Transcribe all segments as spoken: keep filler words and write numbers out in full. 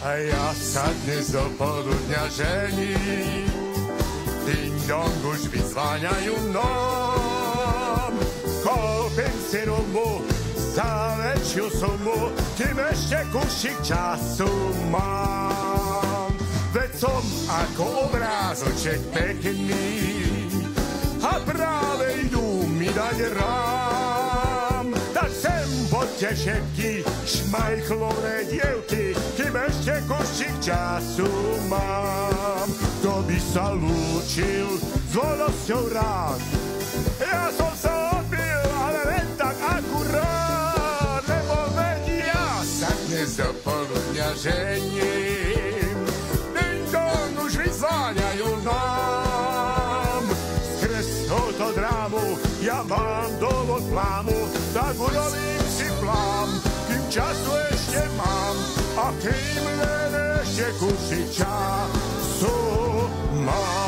a ja sa dnes do poludňa žením. Ding dong už vyzváňajú mnom, kúpim si rumu za väčšiu sumu, kým ešte kúšik času mám. Veď som ako obrázoček pekný a práve idú mi dať rám. Tak sem poďte všetky šmajchlovné dievky, kým ešte kúšik času mám. Kto by sa lúčil s volosťou rád? Ja som sa odbil, ale len tak akurát, lebo veď ja sa dnes do poludňa žením. Ding dong už vyzváňajú nám, skres touto drámu ja mám dovod plámu, tak urobím si plán, kým času ešte mám a kým len ešte kusí času mám.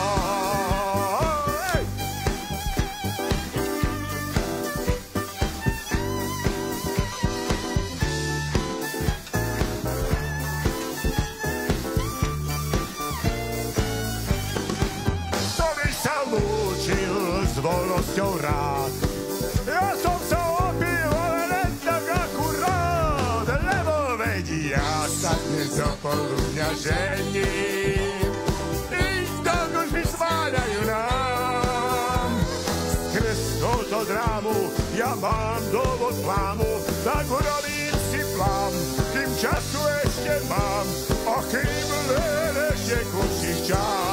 S volosťou rád. Ja som sa opil, ale len tak akurát, lebo veď ja sa dnes do poludňa žením. Ich tak už vyzváňajú nám, skres touto drámu ja mám dovod plámu, tak urobím si plán, kým času ešte mám a kým len ešte kusí čas.